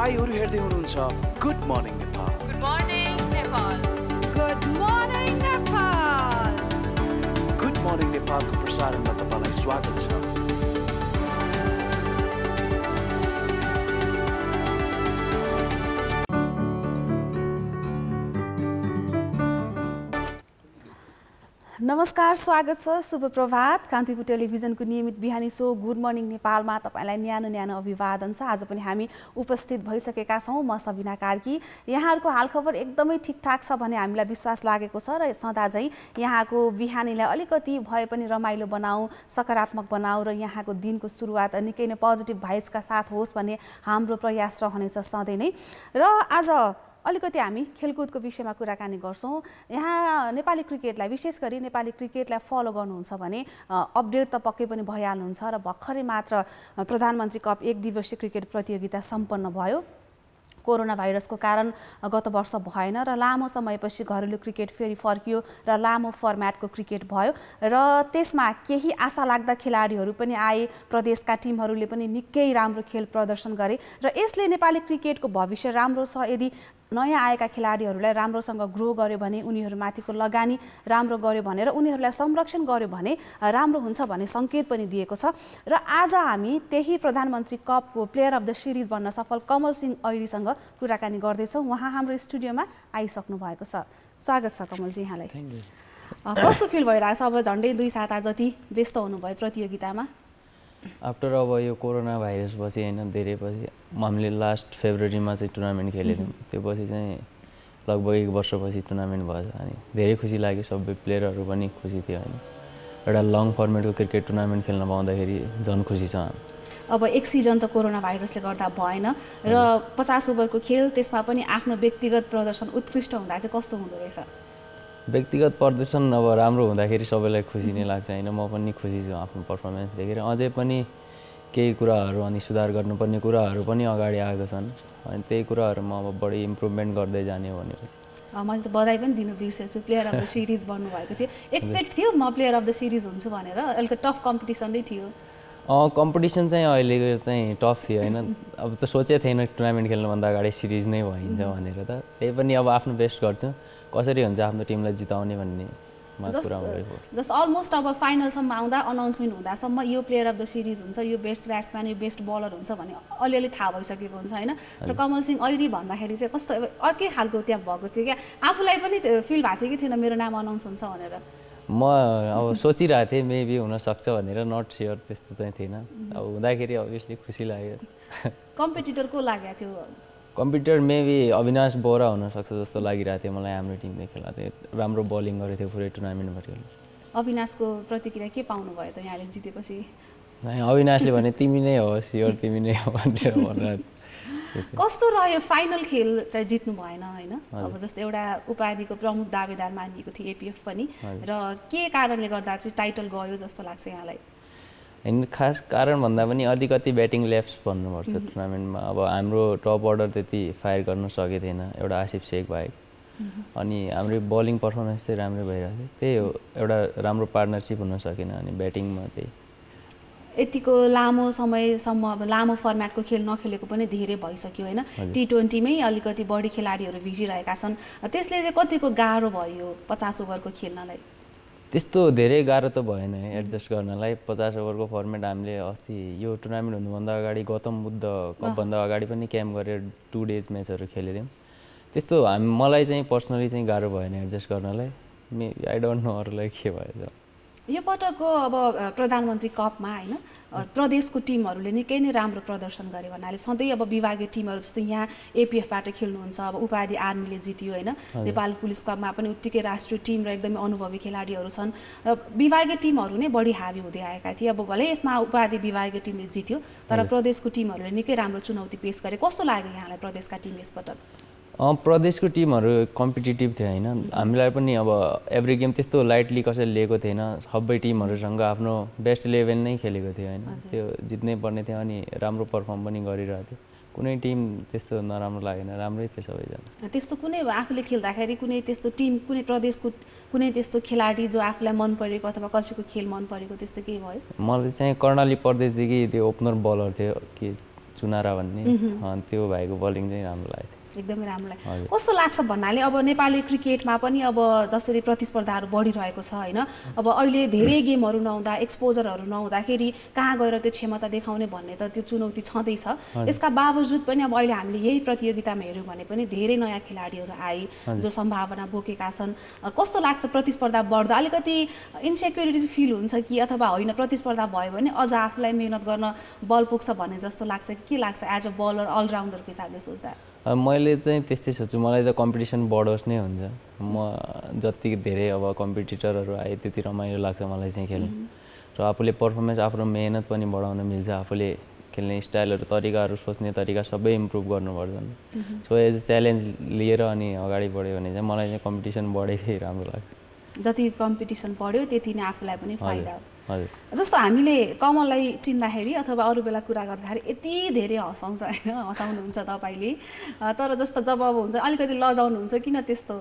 तपाईहरु हेर्दै हुनुहुन्छ good morning Nepal. Good morning Nepal. Good morning Nepal. Good morning नेपालको प्रसारणमा तपाईलाई स्वागत छ। नमस्कार, स्वागत छ। शुभ प्रभात। कान्तिपुर टेलिभिजनको नियमित बिहानी शो गुड मर्निङ नेपालमा तपाईलाई न्यानो अभिवादन छ। आज पनि हामी उपस्थित भइसकेका छौँ। म सबिना कार्की। यहाँहरूको हालखबर एकदमै ठिकठाक छ भन्ने हामीलाई विश्वास लागेको छ र सदा झैँ यहाँको बिहानीलाई अलिकति भए पनि रमाइलो बनाऊ, सकारात्मक बनाऊ र यहाँको दिनको सुरुवात निकै नै पोजिटिभ भाइब्सका साथ होस् भन्ने हाम्रो प्रयास रहनेछ सधैँ नै। र आज अलिकति हामी खेलकुदको विषयमा कुराकानी गर्छौँ। यहाँ नेपाली क्रिकेटलाई, विशेष गरी नेपाली क्रिकेटलाई फलो गर्नुहुन्छ भने अपडेट त पक्कै पनि भइहाल्नुहुन्छ र भर्खरै मात्र प्रधानमन्त्री कप एक दिवसीय क्रिकेट प्रतियोगिता सम्पन्न भयो। कोरोना भाइरसको कारण गत वर्ष भएन र लामो समयपछि घरेलु क्रिकेट फेरि फर्कियो र लामो फर्म्याटको क्रिकेट भयो र त्यसमा केही आशा लाग्दा खेलाडीहरू पनि आए। प्रदेशका टिमहरूले पनि निकै राम्रो खेल प्रदर्शन गरे र यसले नेपाली क्रिकेटको भविष्य राम्रो छ। यदि नयाँ आएका खेलाडीहरूलाई राम्रोसँग ग्रो गर्यो भने, उनीहरूमाथिको लगानी राम्रो गर्यो भने र उनीहरूलाई संरक्षण गर्यो भने राम्रो हुन्छ भन्ने सङ्केत पनि दिएको छ। र आज हामी त्यही प्रधानमन्त्री कपको प्लेयर अफ द सिरिज बन्न सफल कमल सिंह ऐरीसँग कुराकानी गर्दैछौँ। उहाँ हाम्रो स्टुडियोमा आइसक्नु भएको छ। स्वागत छ कमलजी यहाँलाई। कस्तो फिल भइरहेको छ? अब झन्डै 2 साता जति व्यस्त हुनुभयो प्रतियोगितामा। आफ्टर अब यो कोरोना भाइरस पछि होइन, धेरै पछि हामीले लास्ट फेब्रुअरीमा चाहिँ टुर्नामेन्ट खेलेको थियौँ। त्यो पछि चाहिँ लगभग 1 वर्षपछि टुर्नामेन्ट भएछ अनि धेरै खुसी लाग्यो। सबै प्लेयरहरू पनि खुसी थियो होइन। एउटा लङ फर्मेटको क्रिकेट टुर्नामेन्ट खेल्न पाउँदाखेरि झन् खुसी छ। अब एक सिजन त कोरोना भाइरसले गर्दा भएन र 50 ओभरको खेल, त्यसमा पनि आफ्नो व्यक्तिगत प्रदर्शन उत्कृष्ट हुँदा चाहिँ कस्तो हुँदो रहेछ? व्यक्तिगत प्रदर्शन अब राम्रो हुँदाखेरि सबैलाई खुसी नै लाग्छ होइन। म पनि खुसी छु आफ्नो पर्फर्मेन्स देखेर। अझै पनि केही कुराहरू अनि सुधार गर्नुपर्ने कुराहरू पनि अगाडि आएको छन् अनि त्यही कुराहरूमा अब बढी इम्प्रुभमेन्ट गर्दै जाने हो भनेपछि। मैले त बधाई पनि दिनु बिर्सेछु, प्लेयर अफ द सिरिज बन्नुभएको थियो। एक्सपेक्ट थियो म प्लेयर अफ द सिरिज हुन्छु भनेर? अलिकति टफ कम्पिटिसन नै थियो। कम्पिटिसन चाहिँ अहिले चाहिँ टफ थियो होइन। अब त सोचेको थिएन टुर्नामेन्ट खेल्नुभन्दा अगाडि सिरिज नै भइन्छ भनेर त। त्यही पनि अब आफ्नो बेस्ट गर्छु, कसरी हुन्छ आफ्नो टिमलाई जिताउने भन्ने जस्ट अलमोस्ट अब फाइनलसम्म आउँदा, अनाउन्समेन्ट हुँदासम्म यो प्लेयर अफ द सिरिज हुन्छ, यो बेस्ट ब्याट्सम्यान, यो बेस्ट बलर हुन्छ भन्ने अलिअलि थाहा भइसकेको हुन्छ होइन। र कमल सिंह ऐरी भन्दाखेरि चाहिँ कस्तो अर्कै खालको त्यहाँ भएको थियो क्या? आफूलाई पनि फिल भएको थियो कि थिएन मेरो नाम अनाउन्स हुन्छ भनेर? म अब सोचिरहेको थिएँ मेबी हुनसक्छ भनेर, नट स्योर त्यस्तो चाहिँ थिएन। अब हुँदाखेरि अभियसली खुसी लाग्यो। कम्पिटिटर को लागेको थियो? कम्पिटिटर मेबी अविनाश बोरा हुनसक्छ जस्तो लागिरहेको थियो मलाई। हाम्रो टिमले खेल्दा थियो, राम्रो बलिङ गरेको थियो पुरै टुर्नामेन्टभरि। अविनाशको प्रतिक्रिया के पाउनु भयो त यहाँले जितेपछि? अविनाशले भने तिमी नै हो, स्योर तिमी नै हो भनेर। कस्तो रह्यो? फाइनल खेल चाहिँ जित्नु भएन होइन। अब जस्तो एउटा उपाधिको प्रमुख दावेदार मानिएको थियो एपिएफ पनि, र के कारणले गर्दा चाहिँ टाइटल गयो जस्तो लाग्छ यहाँलाई? होइन, खास कारण भन्दा पनि अलिकति ब्याटिङ ल्याप्स भन्नुपर्छ टुर्नामेन्टमा। अब हाम्रो टप अर्डर त्यति फायर गर्न सकेको थिएन, एउटा आसिफ शेख बाहेक। अनि हाम्रो बलिङ पर्फर्मेन्स चाहिँ राम्रै भइरहेको थियो। त्यही हो, एउटा राम्रो पार्टनरसिप हुन सकेन अनि ब्याटिङमा त्यही। यतिको लामो समयसम्म अब लामो फर्म्याटको खेल नखेलेको पनि धेरै भइसक्यो होइन। T20मै अलिकति बढी खेलाडीहरू भिजिरहेका छन्। त्यसले चाहिँ कतिको गाह्रो भयो 50 ओभरको खेल्नलाई? त्यस्तो धेरै गाह्रो त भएन एडजस्ट गर्नलाई। 50 ओभरको फर्मेट हामीले अस्ति यो टुर्नामेन्ट हुनुभन्दा अगाडि गौतम बुद्ध कपभन्दा अगाडि पनि क्याम्प गरेर 2 डेज म्याचहरू खेलेको थियौँ। त्यस्तो मलाई चाहिँ पर्सनली चाहिँ गाह्रो भएन एडजस्ट गर्नलाई। आई डोन्ट नो अरूलाई के भयो। यो पटकको अब प्रधानमन्त्री कपमा होइन, प्रदेशको टिमहरूले निकै नै राम्रो प्रदर्शन गरे भन्नाले सधैँ अब विभागीय टिमहरू जस्तो यहाँ एपिएफबाट खेल्नुहुन्छ, अब उपाधि आर्मीले जित्यो होइन। नेपाल पुलिस कपमा पनि उत्तिकै राष्ट्रिय टिम र एकदमै अनुभवी खेलाडीहरू छन्। विभागीय टिमहरू नै बढी हावी हुँदै आएका थिए। अब भले यसमा उपाधि विभागीय टिमले जित्यो तर प्रदेशको टिमहरूले निकै राम्रो चुनौती पेश गरे। कस्तो लाग्यो यहाँलाई प्रदेशका टिम यसपटक? प्रदेशको टिमहरू कम्पिटिटिभ थियो होइन। हामीलाई पनि अब एभ्री गेम त्यस्तो लाइटली कसैले लिएको थिएन। सबै टिमहरूसँग आफ्नो बेस्ट 11 नै खेलेको थियो होइन। त्यो जित्नै पर्ने थियो अनि राम्रो पर्फर्म पनि गरिरहेको थियो। कुनै टिम त्यस्तो नराम्रो लागेन, राम्रै थियो सबैजना। त्यस्तो कुनै आफूले खेल्दाखेरि कुनै त्यस्तो टिम, कुनै प्रदेशको कुनै त्यस्तो खेलाडी जो आफूलाई मन परेको अथवा कसैको खेल मन परेको त्यस्तो केही भयो? मलाई चाहिँ कर्णाली प्रदेशदेखि त्यो ओपनर बलर थियो कि चुनारा भन्ने त्यो भाइको बलिङ चाहिँ राम्रो लाग्यो एकदमै राम्रो लाग्यो कस्तो लाग्छ भन्नाले अब नेपाली क्रिकेटमा पनि अब जसरी प्रतिस्पर्धाहरू बढिरहेको छ होइन अब अहिले धेरै गेमहरू नहुँदा एक्सपोजरहरू नहुँदाखेरि कहाँ गएर त्यो क्षमता देखाउने भन्ने त त्यो चुनौती छँदैछ यसका बावजुद पनि अब अहिले हामीले यही प्रतियोगितामा हेऱ्यौँ भने पनि धेरै नयाँ खेलाडीहरू आए जो सम्भावना बोकेका छन् कस्तो लाग्छ प्रतिस्पर्धा बढ्दा अलिकति इन्सेक्युरिटिज फिल हुन्छ कि अथवा होइन प्रतिस्पर्धा भयो भने अझ आफूलाई मेहनत गर्न बल पुग्छ भन्ने जस्तो लाग्छ कि के लाग्छ एज अ बलर अलराउन्डरको हिसाबले सोच्दा मैले चाहिँ त्यस्तै सोच्छु मलाई त कम्पिटिसन बढोस् नै हुन्छ म जति धेरै अब कम्पिटिटरहरू आए त्यति रमाइलो लाग्छ मलाई चाहिँ खेल्नु र आफूले पर्फर्मेन्स आफ्नो मेहनत पनि बढाउन मिल्छ आफूले खेल्ने स्टाइलहरू तरिकाहरू सोच्ने तरिका सबै इम्प्रुभ गर्नुपर्छ सो एज च्यालेन्ज लिएर अनि अगाडि बढ्यो भने चाहिँ मलाई चाहिँ कम्पिटिसन बढेकै राम्रो लाग्छ जति कम्पिटिसन बढ्यो त्यति नै आफूलाई पनि फाइदा हो जस्तो हामीले कमललाई चिन्दाखेरि अथवा अरू बेला कुरा गर्दाखेरि यति धेरै हँसाउँछ होइन हँसाउनुहुन्छ तपाईँले तर जस्तो जब अब हुन्छ अलिकति लजाउनुहुन्छ किन त्यस्तो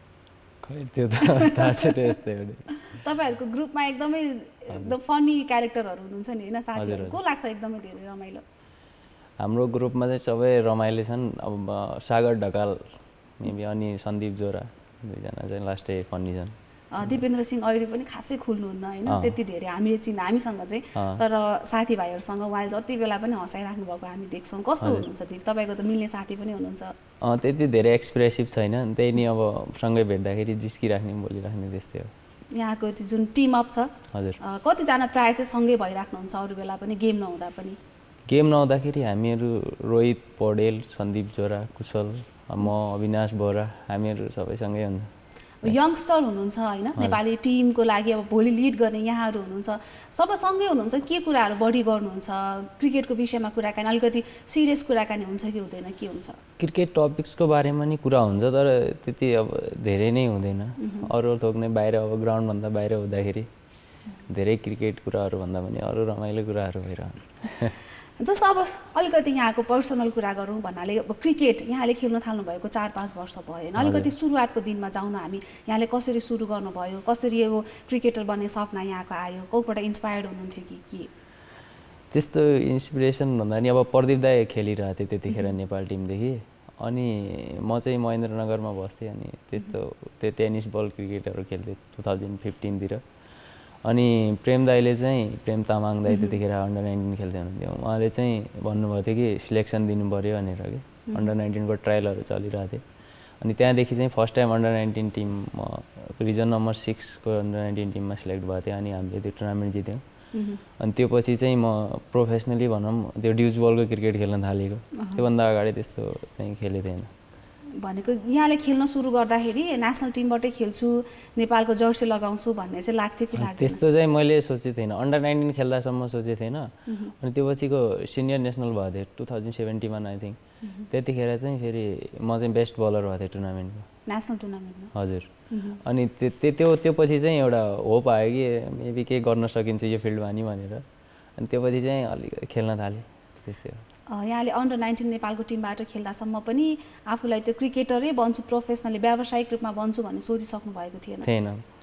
त्यो त थाहा छैन यस्तै हो तपाईँहरूको ग्रुपमा एकदमै एकदम फनी क्यारेक्टरहरू हुनुहुन्छ नि होइन साथीहरू को लाग्छ एकदमै धेरै रमाइलो हाम्रो ग्रुपमा चाहिँ सबै रमाइलो छन् अब सागर ढकाल मेबी अनि सन्दीप जोरा दुईजना चाहिँ लास्टै फनी छन् दिपेन्द्र सिंह अहिले पनि खासै खुल्नुहुन्न होइन त्यति धेरै हामीले हामीसँग चाहिँ तर साथीभाइहरूसँग उहाँले जति बेला पनि हँसाइराख्नु भएको हामी देख्छौँ कस्तो हुनुहुन्छ दिप तपाईँको त मिल्ने साथी पनि हुनुहुन्छ त्यति धेरै एक्सप्रेसिभ छैन त्यही नि अब सँगै भेट्दाखेरि जिस्किराख्ने बोलिराख्ने त्यस्तै हो यहाँको त्यो जुन टिम अप छ हजुर कतिजना प्रायः चाहिँ सँगै भइराख्नुहुन्छ अरू बेला पनि गेम नहुँदा पनि गेम नहुँदाखेरि हामीहरू रोहित पौडेल सन्दीप जोरा कुशल म अविनाश बोरा हामीहरू सबै सँगै हुन्छ यङ्स्टर हुनुहुन्छ होइन नेपाली टिमको लागि अब भोलि लिड गर्ने यहाँहरू हुनुहुन्छ सबै सँगै हुनुहुन्छ के कुराहरू बढी गर्नुहुन्छ क्रिकेटको विषयमा कुराकानी अलिकति सिरियस कुराकानी हुन्छ कि हुँदैन के हुन्छ क्रिकेट टपिक्सको बारेमा नि कुरा हुन्छ तर त्यति अब धेरै नै हुँदैन अरू थोक नै बाहिर अब ग्राउन्डभन्दा बाहिर हुँदाखेरि धेरै क्रिकेट कुराहरू भन्दा पनि अरू रमाइलो कुराहरू भइरहन्छ जस्तो अब अलिकति यहाँको पर्सनल कुरा गरौँ भन्नाले अब क्रिकेट यहाँले खेल्न थाल्नु भएको 4-5 वर्ष भयो होइन अलिकति सुरुवातको दिनमा जाउँ न हामी यहाँले कसरी सुरु गर्नुभयो कसरी अब क्रिकेटर बन्ने सपना यहाँको आयो कोबाट इन्सपायर्ड हुनुहुन्थ्यो कि त्यस्तो इन्सपिरेसन भन्दा नि अब प्रदीप दाइ खेलिरहेको थिएँ त्यतिखेर नेपाल टिमदेखि अनि म चाहिँ महेन्द्रनगरमा बस्थेँ अनि त्यस्तो त्यो टेनिस बल क्रिकेटहरू खेल्थेँ 2015 तिर अनि प्रेम दाइले चाहिँ प्रेम तामाङ दाइ त्यतिखेर अन्डर 19 खेल्दै हुनुहुन्थ्यो उहाँले चाहिँ भन्नुभएको थियो कि सिलेक्सन दिनु पऱ्यो भनेर कि अन्डर 19 को ट्रायलहरू चलिरहेको थियो अनि त्यहाँदेखि चाहिँ first time under 19 team region number 6 को अन्डर 19 टिममा सिलेक्ट भएको थियो अनि हामीले त्यो टुर्नामेन्ट जित्यौँ अनि त्यो पछि चाहिँ म प्रोफेसनली भनौँ त्यो ड्युज बलको क्रिकेट खेल्न थालेको त्योभन्दा अगाडि त्यस्तो चाहिँ खेलेको थिएन भनेको यहाँले खेल्न सुरु गर्दाखेरि नेसनल टिमबाटै खेल्छु नेपालको जर्सी लगाउँछु भन्ने चाहिँ लाग्थ्यो कि लाग्थ्यो त्यस्तो चाहिँ मैले सोचेको थिएन अन्डर 19 खेल्दासम्म सोचेको थिएन अनि त्यो पछिको सिनियर नेसनल भएको थियो 2017 मा आई थिङ्क त्यतिखेर चाहिँ फेरि म चाहिँ बेस्ट बलर भएको थिएँ टुर्नामेन्टको नेसनल टुर्नामेन्टमा हजुर अनि त्यो पछि चाहिँ एउटा होप आयो कि मेबी केही गर्न सकिन्छ यो फिल्डमा नि भनेर अनि त्यो पछि चाहिँ अलिक खेल्न थालेँ त्यस्तै हो यहाँले अन्डर 19 नेपालको टिमबाट खेल्दासम्म पनि आफूलाई त्यो क्रिकेटरै बन्छु प्रोफेसनली व्यावसायिक रूपमा बन्छु भन्ने सोचिसक्नु भएको थिएन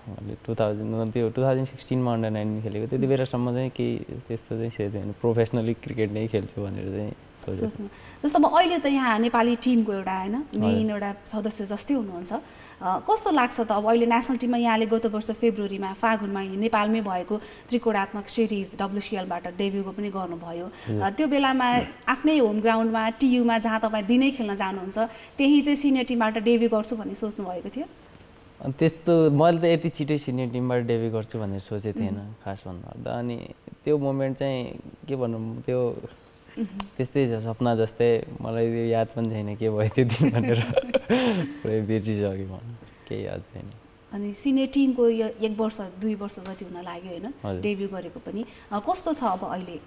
त्यो 2016 मा अन्डर 19 खेलेको त्यति बेलासम्म चाहिँ केही त्यस्तो चाहिँ सोचेन प्रोफेसनली क्रिकेट नै खेल्छु भनेर चाहिँ सोच्नु जस्तो अब अहिले त यहाँ नेपाली टिमको एउटा होइन मेन एउटा सदस्य जस्तै हुनुहुन्छ कस्तो लाग्छ त अब अहिले नेसनल टिममा यहाँले गत वर्ष फेब्रुअरीमा फागुनमा नेपालमै भएको त्रिकोणात्मक सिरिज WCL-बाट डेब्युको पनि गर्नुभयो त्यो बेलामा आफ्नै होम ग्राउन्डमा TU-मा जहाँ तपाईँ दिनै खेल्न जानुहुन्छ त्यही चाहिँ सिनियर टिमबाट डेब्यु गर्छु भन्ने सोच्नु भएको थियो त्यस्तो मैले त यति छिटै सिनियर टिमबाट डेब्यु गर्छु भनेर सोचेको थिएन खास भन्नुपर्दा अनि त्यो मोमेन्ट चाहिँ के भनौँ त्यो त्यस्तै छ सपना जस्तै मलाई त्यो याद पनि छैन के भयो त्यो दिन भनेर पुरै बिर्सिसकेँ म केही याद छैन अनि सिनियर टिमको 1 वर्ष 2 वर्ष जति हुन लाग्यो होइन डेब्यु गरेको पनि कस्तो छ अब अहिले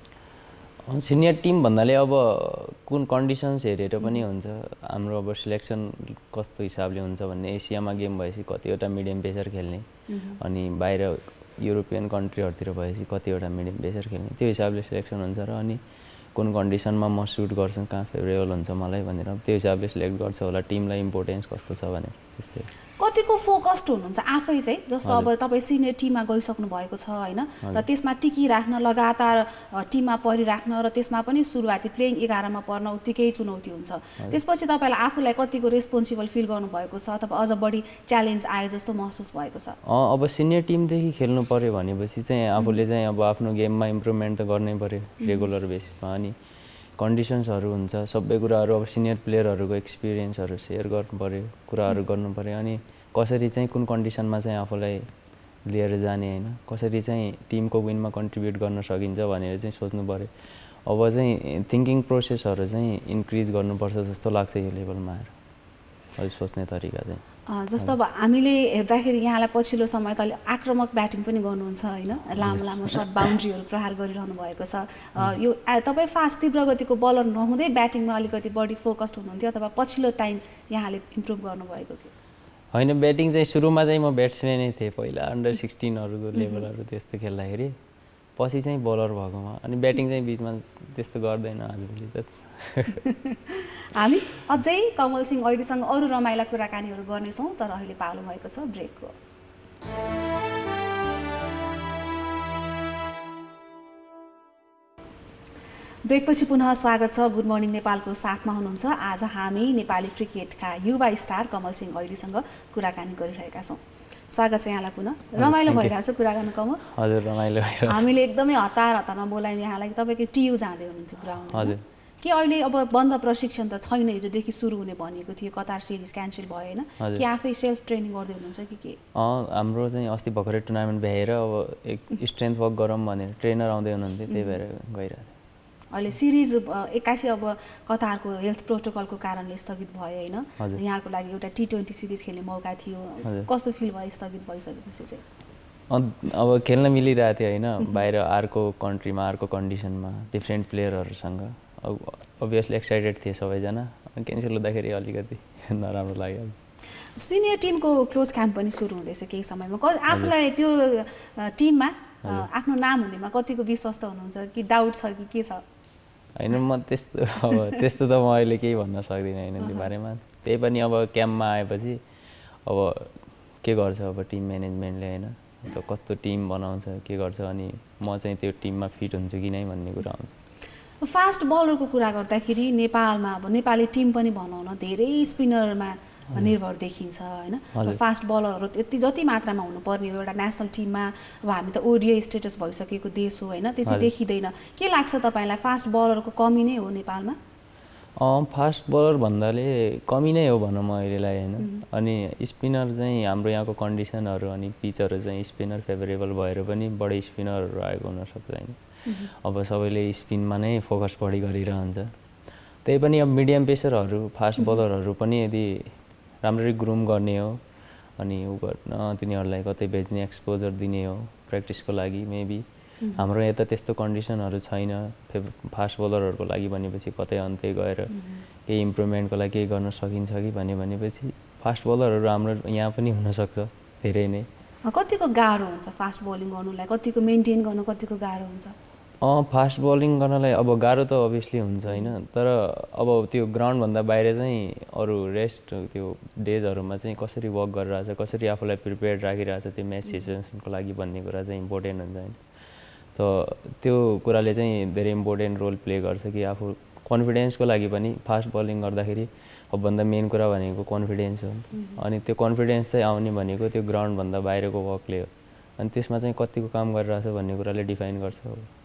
सिनियर टिम भन्नाले अब कुन कन्डिसन्स हेरेर पनि हुन्छ हाम्रो अब सिलेक्सन कस्तो हिसाबले हुन्छ भन्ने एसियामा गेम भएपछि कतिवटा मिडियम पेसर खेल्ने अनि बाहिर युरोपियन कन्ट्रीहरूतिर भएपछि कतिवटा मिडियम पेसर खेल्ने त्यो हिसाबले सिलेक्सन हुन्छ र अनि कुन कन्डिसनमा म सुट गर्छु कहाँ फेभरेबल हुन्छ मलाई भनेर त्यो हिसाबले सिलेक्ट गर्छ होला टिमलाई इम्पोर्टेन्स कस्तो छ भने त्यस्तै कतिको फोकस्ड हुनुहुन्छ आफै चाहिँ जस्तो अब तपाईँ सिनियर टिममा गइसक्नु भएको छ होइन र त्यसमा टिकिराख्न लगातार टिममा परिराख्न र त्यसमा पनि सुरुवाती प्लेइङ 11मा पर्न उत्तिकै चुनौती हुन्छ त्यसपछि तपाईँलाई आफूलाई कतिको रेस्पोन्सिबल फिल गर्नुभएको छ अथवा अझ बढी च्यालेन्ज आए जस्तो महसुस भएको छ अब सिनियर टिमदेखि खेल्नु पर्यो भनेपछि चाहिँ आफूले चाहिँ अब आफ्नो गेममा इम्प्रुभमेन्ट त गर्नै पर्यो रेगुलर बेसिसमा अनि कन्डिसन्सहरू हुन्छ सबै कुराहरू अब सिनियर प्लेयरहरूको एक्सपिरियन्सहरू सेयर गर्नु पर्यो कुराहरू गर्नु पर्यो अनि कसरी चाहिँ कुन कन्डिसनमा चाहिँ आफूलाई लिएर जाने होइन कसरी चाहिँ टिमको विनमा कन्ट्रिब्युट गर्न सकिन्छ भनेर चाहिँ सोच्नु पर्यो अब चाहिँ थिङ्किङ प्रोसेसहरू चाहिँ इन्क्रिज गर्नुपर्छ जस्तो लाग्छ यो लेभलमा आएर अहिले सोच्ने तरिका चाहिँ जस्तो अब हामीले हेर्दाखेरि यहाँलाई पछिल्लो समय त अलिक आक्रामक ब्याटिङ पनि गर्नुहुन्छ होइन लामो लामो सर्ट बााउन्ड्रीहरू प्रहार गरिरहनु भएको छ यो तपाईँ फास्ट तीव्र गतिको बलर नहुँदै ब्याटिङमा अलिकति बढी फोकस्ड हुनुहुन्थ्यो अथवा पछिल्लो टाइम यहाँले इम्प्रुभ गर्नुभएको कि होइन ब्याटिङ चाहिँ सुरुमा चाहिँ म ब्याट्सम्यानै थिएँ पहिला अन्डर 16हरूको लेभलहरू त्यस्तो खेल्दाखेरि पछि चाहिँ बलर भएकोमा अनि ब्याटिङ चाहिँ बिचमा त्यस्तो गर्दैन आजभोलि त हामी अझै कमल सिंह ऐडीसँग अरू रमाइला कुराकानीहरू गर्नेछौँ तर अहिले पालो भएको छ ब्रेकको ब्रेकपछि पुनः स्वागत छ गुड मर्निङ नेपालको साथमा हुनुहुन्छ आज हामी नेपाली क्रिकेटका युवा स्टार कमल सिंह ऐडीसँग कुराकानी गरिरहेका छौँ स्वागत छ यहाँलाई पुनः रमाइलो भइरहेछ कुरा गर्नु कमल हजुर रमाइलो भइरहेछ हामीले एकदमै हतारमा बोलायौँ यहाँलाई तपाईँको टियु जाँदै हुनुहुन्थ्यो ग्राउन्डमा हजुर के अहिले अब बन्द प्रशिक्षण त छैन हिजोदेखि सुरु हुने भनेको थियो कतार सिरिज क्यान्सल भयो होइन कि आफै सेल्फ ट्रेनिङ गर्दै हुनुहुन्छ कि के हाम्रो चाहिँ अस्ति भर्खरै टुर्नामेन्ट भ्याएर अब एक स्ट्रेन्थ वर्क गरौँ भनेर ट्रेनर आउँदै हुनुहुन्थ्यो त्यही भएर गइरहेको अहिले सिरिज 81 अब कतारको हेल्थ प्रोटोकलको कारणले स्थगित भयो होइन यहाँको लागि एउटा T20 सिरिज खेल्ने मौका थियो कस्तो फिल भयो स्थगित भइसकेपछि चाहिँ अब खेल्न मिलिरहेको थियो होइन बाहिर अर्को कन्ट्रीमा अर्को कन्डिसनमा डिफ्रेन्ट प्लेयरहरूसँग अब अभियसली एक्साइटेड थिए सबैजना क्यान्सल हुँदाखेरि अलिकति नराम्रो लाग्यो सिनियर टिमको क्लोज क्याम्प पनि सुरु हुँदैछ केही समयमा आफूलाई त्यो टिममा आफ्नो नाम हुनेमा कतिको विश्वस्त हुनुहुन्छ कि डाउट छ कि के छ होइन म त्यस्तो त म अहिले केही भन्न सक्दिनँ होइन त्यो बारेमा त्यही पनि अब क्याम्पमा आएपछि अब के गर्छ अब टिम म्यानेजमेन्टले होइन त कस्तो टिम बनाउँछ के गर्छ अनि म चाहिँ त्यो टिममा फिट हुन्छु कि नै भन्ने कुरा आउँछ फास्ट बलरको कुरा गर्दाखेरि नेपालमा अब नेपाली टिम पनि भनौँ न धेरै स्पिनरमा निर्भर देखिन्छ होइन फास्ट बलरहरू यति जति मात्रामा हुनुपर्ने हो एउटा नेसनल टिममा अब हामी त ओडिआई स्टेटस भइसकेको देश हो होइन त्यति देखिँदैन के लाग्छ तपाईँलाई फास्ट बलरको कमी नै हो नेपालमा फास्ट बलर भन्दाले कमी नै हो भनौँ अहिलेलाई होइन अनि स्पिनर चाहिँ हाम्रो यहाँको कन्डिसनहरू अनि पिचहरू चाहिँ स्पिनर फेभरेबल भएर पनि बढी स्पिनरहरू आएको हुनसक्छ होइन अब सबैले स्पिनमा नै फोकस बढी गरिरहन्छ त्यही पनि अब मिडियम पेसरहरू फास्ट बलरहरू पनि यदि राम्ररी ग्रुम गर्ने हो अनि उ गर्न तिनीहरूलाई कतै बेच्ने एक्सपोजर दिने हो प्र्याक्टिसको लागि मेबी हाम्रो यता त्यस्तो कन्डिसनहरू छैन फास्ट बलरहरूको लागि भनेपछि कतै अन्त्य गएर केही इम्प्रुभमेन्टको लागि केही गर्न सकिन्छ कि भनेपछि फास्ट बलरहरू हाम्रो यहाँ पनि हुनसक्छ धेरै नै कतिको गाह्रो हुन्छ फास्ट बलिङ गर्नुलाई कतिको मेन्टेन गर्न कतिको गाह्रो हुन्छ फास्ट बलिङ गर्नलाई अब गाह्रो त अभियसली हुन्छ होइन तर अब त्यो ग्राउन्डभन्दा बाहिर चाहिँ अरू रेस्ट त्यो डेजहरूमा चाहिँ कसरी वर्क गरिरहेछ कसरी आफूलाई प्रिपेयर्ड राखिरहेछ त्यो म्याच सिचुएसनको लागि भन्ने कुरा चाहिँ इम्पोर्टेन्ट हुन्छ होइन त त्यो कुराले चाहिँ धेरै इम्पोर्टेन्ट रोल प्ले गर्छ कि आफू कन्फिडेन्सको लागि पनि फास्ट बलिङ गर्दाखेरि सबभन्दा मेन कुरा भनेको कन्फिडेन्स हो अनि त्यो कन्फिडेन्स चाहिँ आउने भनेको त्यो ग्राउन्डभन्दा बाहिरको वर्कले हो अनि त्यसमा चाहिँ कतिको काम गरिरहेछ भन्ने कुराले डिफाइन गर्छ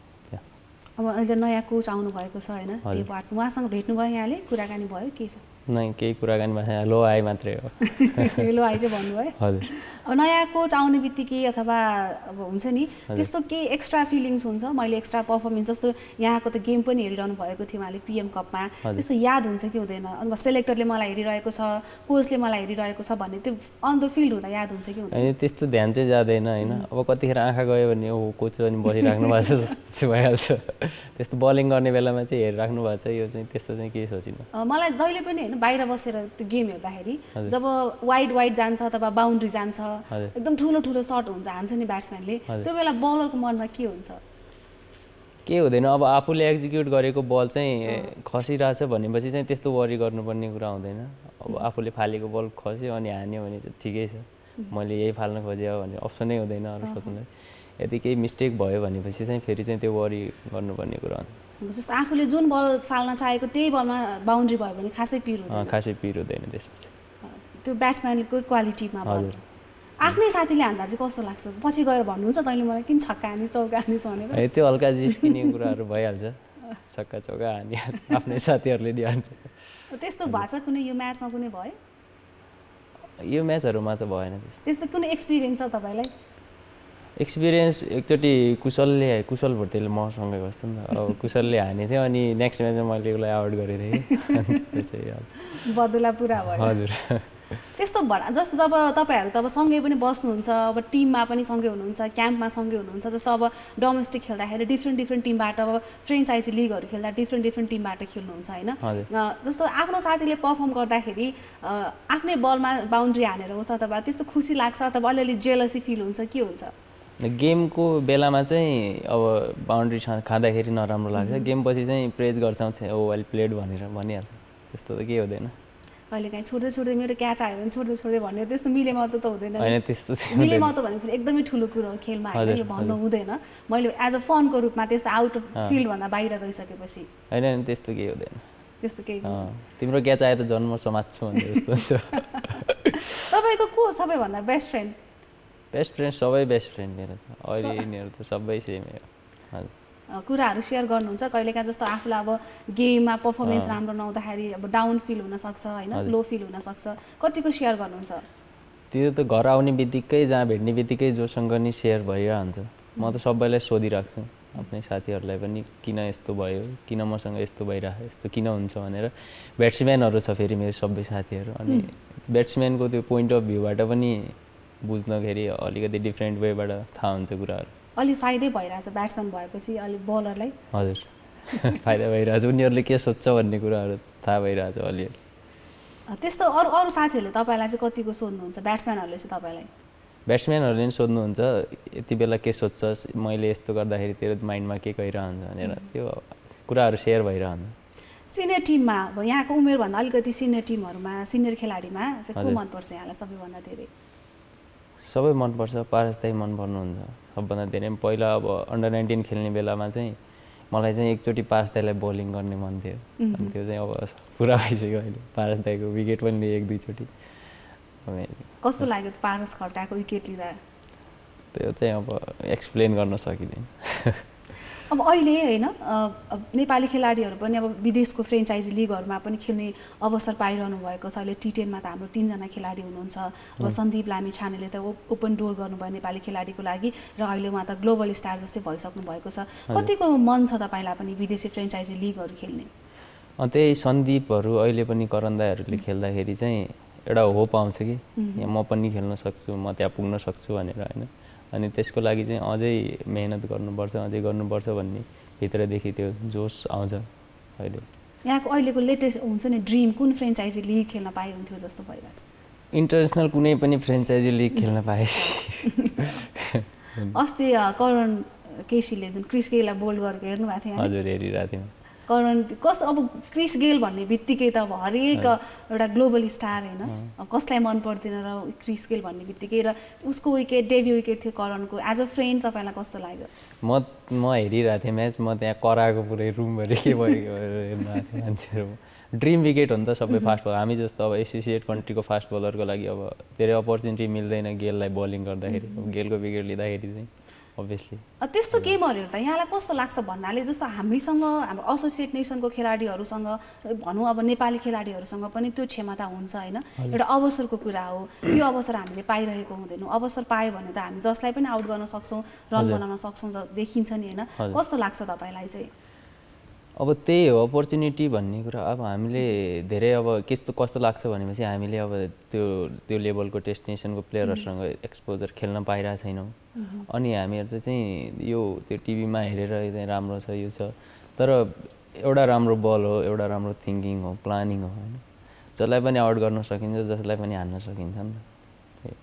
अब अहिले नयाँ कोच आउनु भएको छ होइन टेपहाट उहाँसँग भेट्नुभयो यहाँले कुराकानी भयो के छ नै केही कुराकानी भएन लो आए मात्रै हो लो आए चाहिँ भन्नुभयो हजुर अब नयाँ कोच आउने बित्तिकै अथवा अब हुन्छ नि त्यस्तो केही एक्स्ट्रा फिलिङ्स हुन्छ मैले एक्स्ट्रा पर्फर्मेन्स जस्तो यहाँको त गेम पनि हेरिरहनु भएको थियो उहाँले पिएम कपमा त्यस्तो याद हुन्छ कि हुँदैन अथवा सेलेक्टरले मलाई हेरिरहेको छ कोचले मलाई हेरिरहेको छ भन्ने त्यो अन द फिल्ड हुँदा याद हुन्छ कि हुँदैन त्यस्तो ध्यान चाहिँ जाँदैन होइन अब कतिखेर आँखा गयो भने हो कोच पनि बसिराख्नु भएको छ जस्तो भइहाल्छ त्यस्तो बलिङ गर्ने बेलामा चाहिँ हेरिराख्नु भएको छ यो चाहिँ त्यस्तो चाहिँ केही सोचिनँ मलाई जहिले पनि होइन बाहिर बसेर त्यो गेम हेर्दाखेरि जब वाइड जान्छ अथवा बााउन्ड्री जान्छ एकदम ठुलो ठुलो सर्ट हुन्छ हान्छ नि ब्याट्सम्यानले त्यो बेला बलरको मनमा के हुन्छ के हुँदैन अब आफूले एक्जिक्युट गरेको बल चाहिँ खसिरहेछ भनेपछि चाहिँ त्यस्तो वरि गर्नुपर्ने कुरा हुँदैन अब आफूले फालेको बल खस्यो अनि हान्यो भने चाहिँ ठिकै छ मैले यही फाल्न खोजेँ भन्ने अप्सनै हुँदैन अरू सोच्नु यदि केही मिस्टेक भयो भनेपछि चाहिँ फेरि चाहिँ त्यो वरि गर्नुपर्ने कुरा हो जस्तो आफूले जुन बल फाल्न चाहेको त्यही बलमा बाउन्ड्री भयो भने खासै पिर हुँदैन खासै पिर हुँदैन त्यसपछि त्यो ब्याट्सम्यानको क्वालिटीमा भयो आफ्नै साथीले हान्दा चाहिँ कस्तो लाग्छ पछि गएर भन्नुहुन्छ तैँले मलाई किन छक्का हानिस् चौका हानिस् भनेर त्यो हल्का जिस्किने कुराहरू भइहाल्छ छक्का चौका हानि आफ्नै साथीहरूले नि हान्छ त्यस्तो भएको छ कुनै यो म्याचमा कुनै भयो यो म्याचहरूमा त भएन त्यस्तो कुनै एक्सपिरियन्स छ तपाईँलाई एक्सपिरियन्स एकचोटि कुशल भुटेलले मसँगै बस्छ नि त अब कुशलले हानेको थियो अनि नेक्स्ट म्याचमा मैले उसलाई आउट गरेको थिएँ बदला पुरा भयो हजुर त्यस्तो जस्तो जब तपाईँहरू तब सँगै पनि बस्नुहुन्छ अब टिममा पनि सँगै हुनुहुन्छ क्याम्पमा सँगै हुनुहुन्छ जस्तो अब डोमेस्टिक खेल्दाखेरि डिफ्रेन्ट टिमबाट अब फ्रेन्चाइजी लिगहरू खेल्दा डिफ्रेन्ट टिमबाट खेल्नुहुन्छ होइन जस्तो आफ्नो साथीले पर्फर्म गर्दाखेरि आफ्नै बलमा बााउन्ड्री हानेर होस् अथवा त्यस्तो खुसी लाग्छ अथवा अलिअलि जेलसी फिल हुन्छ के हुन्छ गेमको बेलामा चाहिँ अब बााउन्ड्री खाँदाखेरि नराम्रो लाग्छ गेमपछि चाहिँ प्रेज गर्छौँ ओ वेल प्लेड भनेर भनिहाल्छ त्यस्तो त केही हुँदैन कहिले काहीँ छोड्दै मेरो क्याच आयो भने छोड्दै भन्ने त्यस्तो मिलेमतो त हुँदैन होइन त्यस्तो मिलेमतो भने फेरि एकदमै ठुलो कुरो हो खेलमा होइन यो भन्नु हुँदैन मैले एज अ फनको रूपमा त्यस्तो आउट अफ फिल्डभन्दा बाहिर गइसकेपछि होइन त्यस्तो केही हुँदैन त्यस्तो केही तिम्रो क्याच आयो त जन्म समात्छु भन्ने जस्तो हुन्छ तपाईँको को सबैभन्दा बेस्ट फ्रेन्ड सबै बेस्ट फ्रेन्ड मेरो अहिले यिनीहरू त सबै सेमै हो हजुर कुराहरू सेयर गर्नुहुन्छ कहिलेकाहीँ जस्तो आफूलाई अब गेममा पर्फर्मेन्स राम्रो नहुँदाखेरि अब डाउन फिल हुनसक्छ होइन लो फिल हुनसक्छ कतिको सेयर गर्नुहुन्छ त्यो त घर आउने बित्तिकै जहाँ भेट्ने बित्तिकै जोसँग नि सेयर भइरहन्छ म त सबैलाई सोधिराख्छु आफ्नै साथीहरूलाई पनि किन यस्तो भयो किन मसँग यस्तो भइरहेको यस्तो किन हुन्छ भनेर ब्याट्सम्यानहरू छ फेरि मेरो सबै साथीहरू अनि ब्याट्सम्यानको त्यो पोइन्ट अफ भ्यूबाट पनि बुझ्दाखेरि अलिकति डिफ्रेन्ट वेबाट थाहा हुन्छ कुराहरू अलि फाइदै भइरहेछ ब्याट्सम्यान भएपछि अलि बलरलाई हजुर फाइदा भइरहेछ उनीहरूले के सोध्छ भन्ने कुराहरू थाहा भइरहेछ अलिअलि त्यस्तो अरू साथीहरूले तपाईँलाई चाहिँ कतिको सोध्नुहुन्छ ब्याट्सम्यानहरूले चाहिँ तपाईँलाई ब्याट्सम्यानहरूले पनि सोध्नुहुन्छ यति बेला के सोध्छस् मैले यस्तो गर्दाखेरि तेरो माइन्डमा के गइरहन्छ भनेर त्यो कुराहरू सेयर भइरहन्छ सिनियर टिममा अब यहाँको उमेरभन्दा अलिकति सिनियर टिमहरूमा सिनियर खेलाडीमा चाहिँ को मनपर्छ यहाँलाई सबैभन्दा धेरै सबै मनपर्छ पारस दाइ मन पर्नुहुन्छ सबभन्दा धेरै पहिला अब अन्डर 19 खेल्ने बेलामा चाहिँ मलाई चाहिँ एकचोटि पारस दाइलाई बोलिङ गर्ने मन थियो अनि त्यो चाहिँ अब पुरा भइसक्यो अहिले पारस दाइको विकेट पनि लिए 1-2 चोटि कस्तो लाग्यो पारस खड्काको विकेट लिँदा त्यो चाहिँ अब एक्सप्लेन गर्न सकिँदैन अब अहिले होइन नेपाली खेलाडीहरू पनि अब विदेशको फ्रेन्चाइजी लिगहरूमा पनि खेल्ने अवसर पाइरहनु भएको छ अहिले टी10 मा त हाम्रो 3 जना खेलाडी हुनुहुन्छ अब सन्दीप लामी छानेले त ओपन डोर गर्नुभयो नेपाली खेलाडीको लागि र अहिले उहाँ त ग्लोबल स्टार जस्तै भइसक्नु भएको छ कतिको मन छ तपाईँलाई पनि विदेशी फ्रेन्चाइजी लिगहरू खेल्ने त्यही सन्दीपहरू अहिले पनि करण दाइहरूले खेल्दाखेरि चाहिँ एउटा होप आउँछ कि म पनि खेल्न सक्छु म त्यहाँ पुग्न सक्छु भनेर होइन अनि त्यसको लागि चाहिँ अझै मेहनत गर्नुपर्छ भन्ने भित्रदेखि त्यो जोस आउँछ अहिले यहाँको अहिलेको लेटेस्ट हुन्छ नि ड्रिम कुन फ्रेन्चाइजी लिग खेल्न पाए हुन्थ्यो जस्तो भइरहेछ इन्टरनेसनल कुनै पनि फ्रेन्चाइजी लिग खेल्न पाए अस्ति करण केसीले जुन क्रिस गेललाई बोल्ड गरेको हेर्नुभएको थियो हजुर हेरिरहेको थिएँ करण कस अब क्रिस गेल भन्ने बित्तिकै त अब हरेक एउटा ग्लोबल स्टार होइन अब कसलाई मन पर्दैन र क्रिस गेल भन्ने बित्तिकै र उसको विकेट डेब्यू विकेट थियो करणको एज अ फ्रेन्ड तपाईँलाई कस्तो लाग्यो म हेरिरहेको थिएँ म्याच म त्यहाँ कराएको पुरै रुमभरि के भयो हेर्नु थिएँ मान्छेहरू ड्रिम विकेट हो नि त सबै फास्ट बलर हामी जस्तो अब एसोसिएट कन्ट्रीको फास्ट बलरको लागि अब धेरै अपर्च्युनिटी मिल्दैन गेललाई बलिङ गर्दाखेरि गेलको विकेट लिँदाखेरि चाहिँ अभियसली त्यस्तो गेमहरू हेर्दा यहाँलाई कस्तो लाग्छ भन्नाले जस्तो हामीसँग हाम्रो एसोसिएट नेसनको खेलाडीहरूसँग भनौँ अब नेपाली खेलाडीहरूसँग पनि त्यो क्षमता हुन्छ होइन एउटा अवसरको कुरा हो त्यो अवसर हामीले पाइरहेको हुँदैनौँ अवसर पायो भने त हामी जसलाई पनि आउट गर्न सक्छौँ रन बनाउन सक्छौँ देखिन्छ नि होइन कस्तो लाग्छ तपाईँलाई चाहिँ अब त्यही हो अपर्च्युनिटी भन्ने कुरा अब हामीले धेरै अब कस्तो लाग्छ भनेपछि हामीले अब त्यो लेभलको डेस्टिनेसनको प्लेयरहरूसँग एक्सपोजर खेल्न पाइरहेको छैनौँ अनि हामीहरू चाहिँ यो त्यो टिभीमा हेरेर चाहिँ राम्रो छ यो छ तर एउटा राम्रो बल हो एउटा राम्रो थिङ्किङ हो प्लानिङ हो होइन जसलाई पनि आउट गर्न सकिन्छ जसलाई पनि हान्न सकिन्छ नि त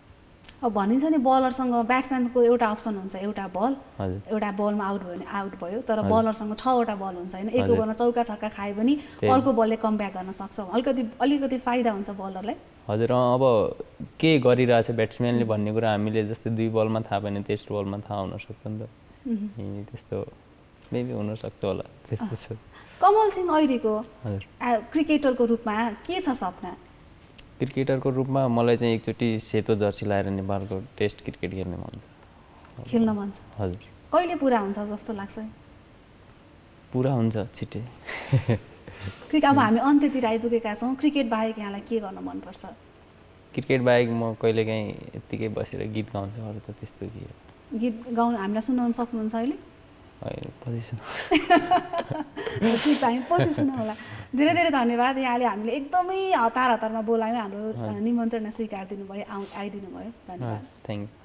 अब भनिन्छ नि बलरसँग ब्याट्सम्यानको एउटा अप्सन हुन्छ एउटा बल हजुर एउटा बलमा आउट भयो भने आउट भयो तर बलरसँग 6वटा बल हुन्छ होइन एक हजुर। ओभरमा चौका छक्का खायो भने अर्को बलले कमब्याक गर्न सक्छ अलिकति फाइदा हुन्छ बलरलाई हजुर अब के गरिरहेछ ब्याट्सम्यानले भन्ने कुरा हामीले जस्तै 2 बलमा थाहा भएन तेस्रो बलमा थाहा हुनसक्छ नि त त्यस्तो मेबी हुनसक्छ होला त्यस्तो छ कमल सिंह ऐरीको हजुर क्रिकेटरको रूपमा के छ सपना क्रिकेटरको रूपमा मलाई चाहिँ एकचोटि सेतो जर्सी लगाएर नेपालको टेस्ट क्रिकेट खेल्ने मन छ खेल्न मन छ हजुर कहिले पुरा हुन्छ जस्तो लाग्छ पुरा हुन्छ छिट्टै अब हामी अन्त्यतिर आइपुगेका छौँ क्रिकेट बाहेक यहाँलाई के गर्न मनपर्छ क्रिकेट बाहेक म कहिलेकाहीँ यत्तिकै बसेर गीत गाउँछु अरू त त्यस्तो के गीत गाउन हामीलाई सुनाउन सक्नुहुन्छ अहिले होइन पछि ठिक छ हामी पछि सुनौँ होला धेरै धेरै धन्यवाद यहाँले हामीले एकदमै हतारमा बोलायौँ हाम्रो निमन्त्रणा स्वीकार दिनुभयो आइदिनु भयो धन्यवाद थ्याङ्क यू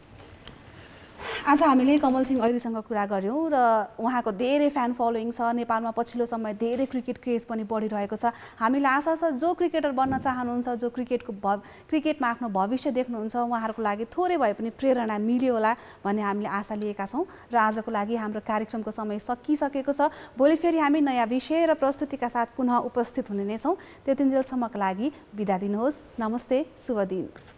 आज हामीले कमल सिंह ऐरीसँग कुरा गऱ्यौँ र उहाँको धेरै फ्यान फलोइङ छ नेपालमा पछिल्लो समय धेरै क्रिकेट क्रेज पनि बढिरहेको छ हामीलाई आशा छ जो क्रिकेटर बन्न चाहनुहुन्छ जो क्रिकेटमा आफ्नो भविष्य देख्नुहुन्छ उहाँहरूको लागि थोरै भए पनि प्रेरणा मिल्यो होला भन्ने हामीले आशा लिएका छौँ र आजको लागि हाम्रो कार्यक्रमको समय सकिसकेको छ भोलि फेरि हामी नयाँ विषय र प्रस्तुतिका साथ पुनः उपस्थित हुने नै छौँ त्यतिन्जेलसम्मका लागि बिदा दिनुहोस् नमस्ते शुभ दिन